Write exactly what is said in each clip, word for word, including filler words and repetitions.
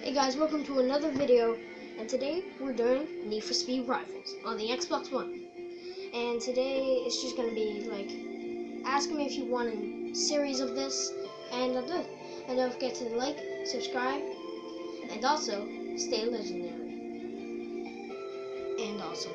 Hey guys, welcome to another video, and today we're doing Need for Speed Rivals on the Xbox One. And today it's just gonna be like, ask me if you want a series of this, and I'll do it. And don't forget to like, subscribe, and also stay legendary. And awesome.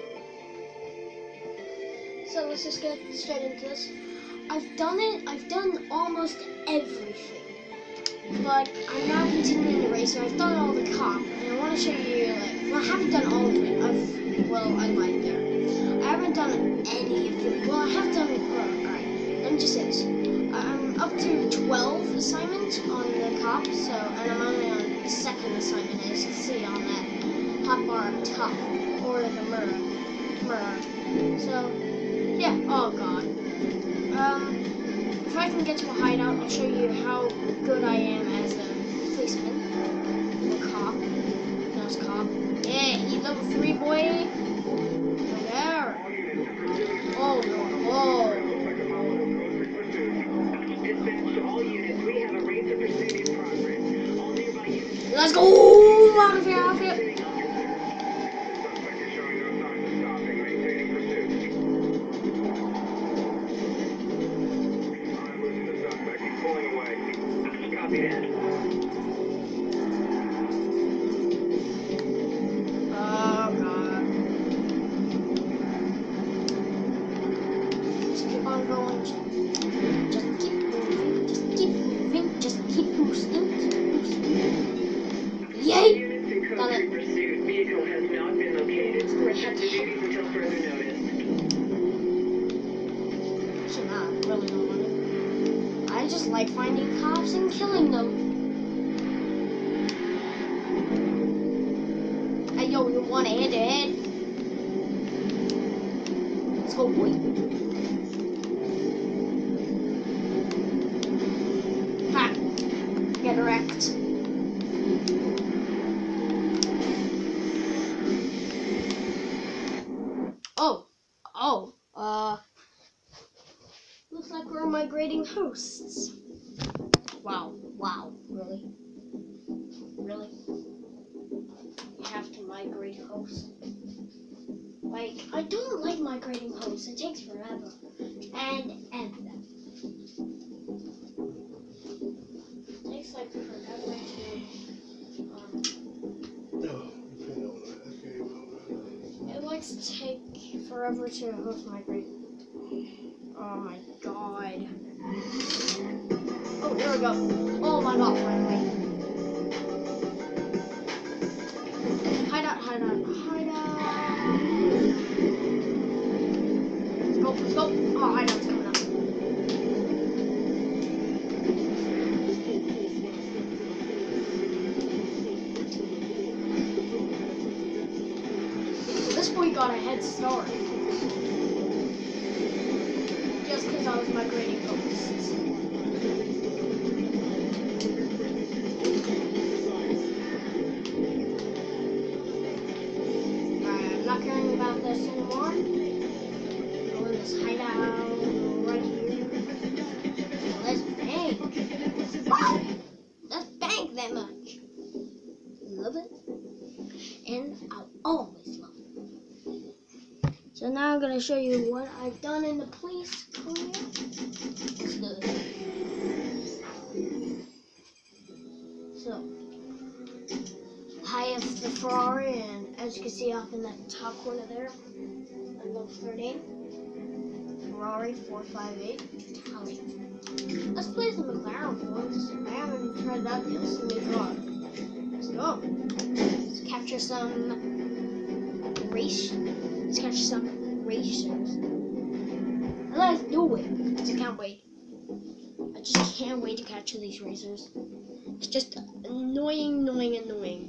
So let's just get straight into this. I've done it, I've done almost everything. But I'm now continuing the race, so I've done all the cop, and I want to show you, like, well, I haven't done all of it. I've, well, I lied there. I haven't done any of it. Well, I have done, oh, alright, let me just say this. I'm up to twelve assignments on the cop, so, and I'm only on the second assignment, as you can see on that hot bar up top, or the mirror, mirror. So, yeah, oh god. Um... If I can get to a hideout, I'll show you how good I am as a policeman. A cop. Nose cop. Yeah, you level three, boy. Right there. Oh, no. Oh. Let's go! Out of here, out of here. Yay! Done it. Vehicle has not been located. Proceed until further notice. Actually, not. I really don't want it. I just like finding cops and killing them. Hey, yo, you want a head-to-head? Let's go, boy. Ha! Get wrecked. Oh, oh, uh, looks like we're migrating hosts. Wow, wow, really? Really? You have to migrate hosts. Like, I don't like migrating hosts, it takes forever. And, and, it takes like forever to, um, it likes to take forever to host migrate. Oh my god. Oh, there we go. Oh my god, finally. Hideout, hideout, hideout. Let's go, let's go. Oh, hideout's coming up. This boy got a head start. Just because I was migrating hosts. Alright, I'm not caring about this anymore. Go in this hideout right here. Let's bank. Wow! Let's bank that much. Love it. And I'll always love it. So now I'm going to show you what I've done in the police career. Let's do it. So, I have the Ferrari, and as you can see up in that top corner there, at level thirteen, Ferrari four five eight Italian. Let's play the McLaren boys. I haven't tried that yet. It's a new car. Let's go. Let's capture some race. Let's catch some racers. Let's do it. I can't wait. I just can't wait to capture these racers. It's just annoying, annoying, annoying.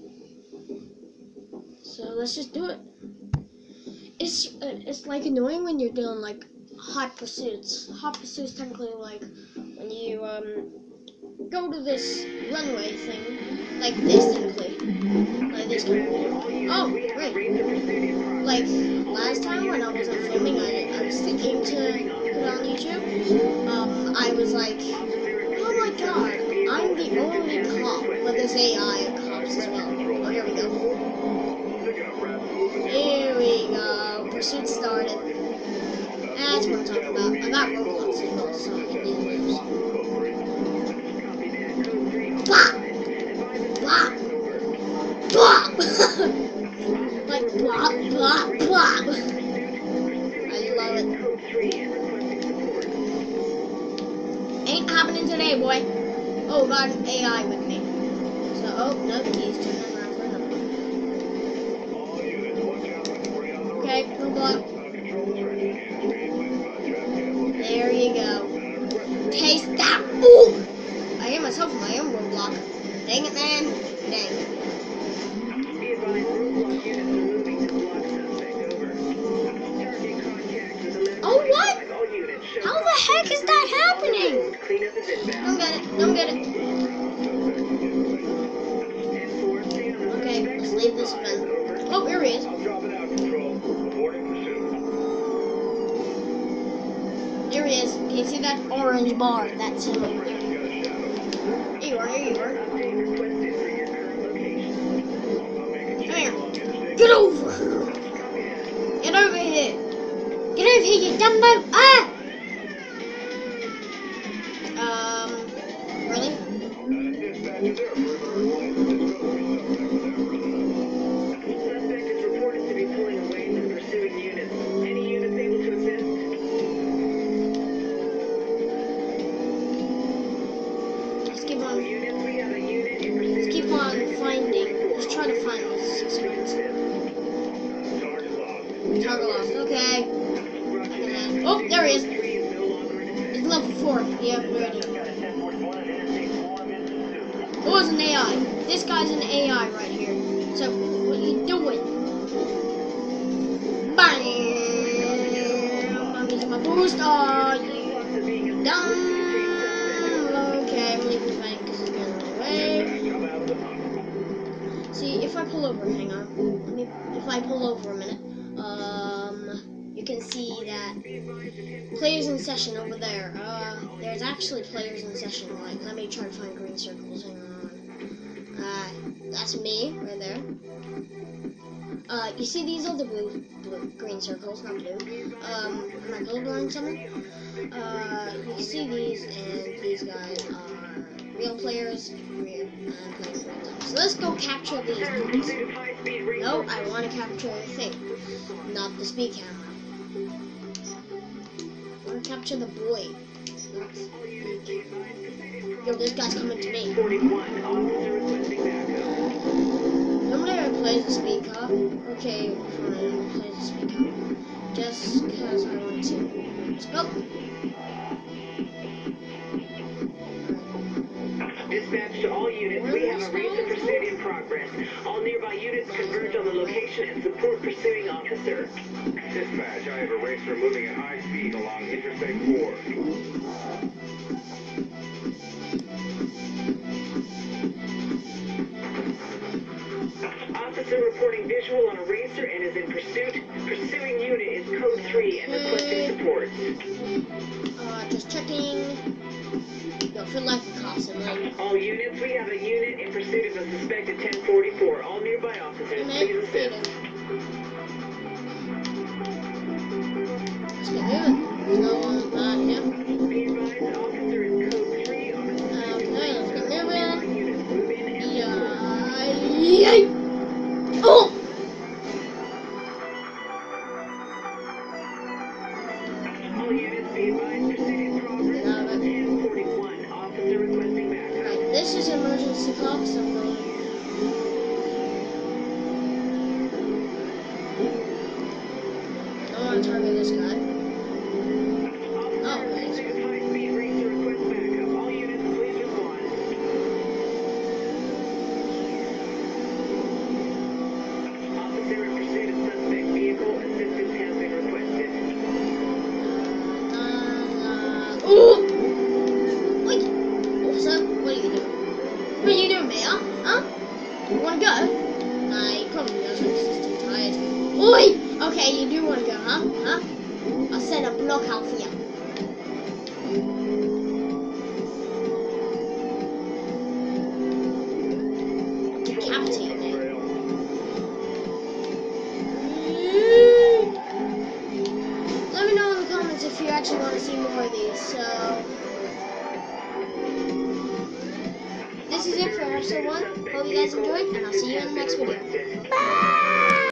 So let's just do it. It's uh, it's like annoying when you're doing like hot pursuits. Hot pursuits technically like when you um go to this runway thing like this technically. Like this kind of video. Oh, great. Like last time when I wasn't filming, I, I was thinking to put it on YouTube. Um, I was like, oh my god, I'm the only cop. Well, there's A I cops as pursuit started. That's what I'm talking about. I got Roblox signals, so I can do those. Blah! Blah! Blah! Like blah, blah, blah. I love it. Ain't happening today, boy. Oh, got an A I with me. So, oh, no, he's turning around for another one. Okay, Roblox. There you go. Taste that. Ooh! I hear myself in my own Roblox. Dang it, man. Dang it. Oh, what? How the heck is that happening? Don't get it. Don't get it. Okay, let's leave this event. Oh, here he is. There he is. Can you see that orange bar? That's him over there. Here you are. Here you are. Come here. Get over here. Get over here. Get over here, you dumbo. Ah! Um, really? Suspect is reported to be pulling away from pursuing units. Any units able to assist? Let's keep on. Units, we have a unit in pursuit. Let's keep on finding. Let's try to find those suspects. Target lost. Okay. Oh, there he is. It's level four. Yeah, ready. It was an A I. This guy's an A I right here. So, what are you doing? Bang! I'm using my boost. Oh, you done. Okay, I'm leaving the bank because it's getting away. See, if I pull over, hang on. Let me, if I pull over a minute, um, you can see that players in session over there. Uh, there's actually players in session. Like, let me try to find green circles. Hang on. Uh, that's me right there. Uh, you see these are the blue, blue, green circles, not blue. Um, am I colorblind something? Uh, you can see these, and these guys are real players, real, and playing real time. So let's go capture these guys. No, I want to capture the thing, not the speed camera. I want to capture the boy. Not the speed camera. Yo, this guy's coming to me. Nobody plays the speed cop. Okay, fine, play the speed cop. Just because I want to. Let's go. Dispatch to all units, we have a racer pursuit in progress. All nearby units converge on the location and support pursuing officer. Dispatch, I have a racer moving at high speed along Interstate four. Officer reporting visual on a racer and is in pursuit. Pursuing unit is code three and requesting support. Uh, just checking. Yo, for life it costs a million. All units, we have a unit in pursuit of a suspected ten forty-four. All nearby officers, please assist. Let's get moving. No one's not here. Be advised, officer is code three on a Okay, let's get moving. unit. Move in and Yeah. Yay! Oh! all units, be advised, pursuit in progress. Love it. ten forty-one, officer requesting backup. Right, this is emergency call, so I'm going. I don't want to target this guy. Oh, okay. High-speed racer requests backup. All units, please respond. Officer in pursuit of suspect vehicle. Assistance has been requested. Uh, ooh! Wait! What's up? What are you doing? What are you doing, Mayor? Huh? You wanna go? Nah, you probably doesn't, he's just too tired. Oi! Okay, you do wanna go, huh? Huh? I'll set a block out for you. Decapitate me. actually want to see more of these, so this is it for episode one. Hope you guys enjoyed, and I'll see you in the next video. Bye!